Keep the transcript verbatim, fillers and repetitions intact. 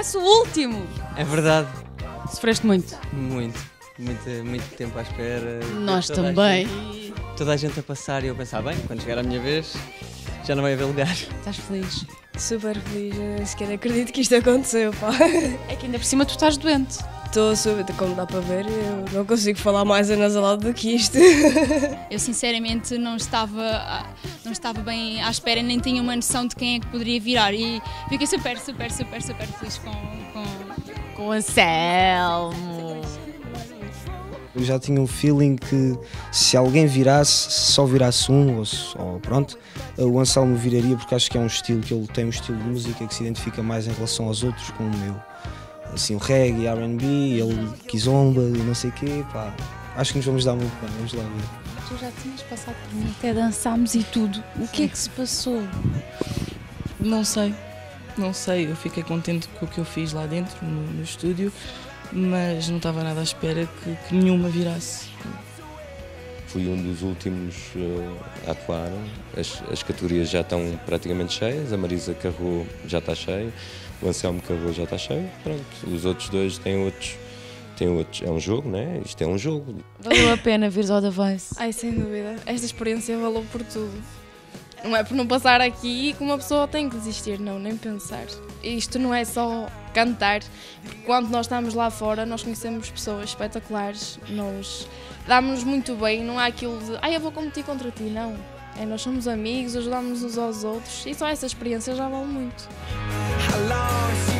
Vivace o último! É verdade. Sofreste muito? Muito. Muito, muito tempo à espera. Nós Toda a também. gente- toda a gente a passar e eu pensar, bem, quando chegar a minha vez, já não vai haver lugar. Estás feliz? Super feliz, eu nem sequer acredito que isto aconteceu, pá. É que ainda por cima tu estás doente. Estou super, como dá para ver, eu não consigo falar mais anasalado do que isto. Eu sinceramente não estava, não estava bem à espera, nem tinha uma noção de quem é que poderia virar e fiquei super, super, super, super feliz com, com, Com o Anselmo. Eu já tinha um feeling que se alguém virasse, se só virasse um, ou, se- ou pronto, o Anselmo viraria, porque acho que é um estilo que ele tem um estilo de música que se identifica mais em relação aos outros com o meu. Assim, o reggae, R and B, ele kizomba e não sei o quê, pá. Acho que nos vamos dar muito bem, vamos lá ver. Tu já tinhas passado por mim, até dançámos e tudo. O que é que se passou? Não sei, não sei, eu fiquei contente com o que eu fiz lá dentro, no, no estúdio, mas não estava nada à espera que, que nenhuma virasse. Fui um dos últimos uh, a atuar, as, as categorias já estão praticamente cheias, a Marisa Carro já está cheia, o Anselmo Carro já está cheio, pronto, os outros dois têm outros, têm outros, é um jogo, né? Isto é um jogo. Valeu a pena vires ao The Voice. Ai, sem dúvida, esta experiência valeu por tudo. Não é por não passar aqui que uma pessoa tem que desistir, não, nem pensar. Isto não é só cantar, porque quando nós estamos lá fora nós conhecemos pessoas espetaculares, nós damos-nos muito bem, não há aquilo de ai, eu vou competir contra ti, não. É, nós somos amigos, ajudamos uns aos outros e só essa experiência já vale muito. How long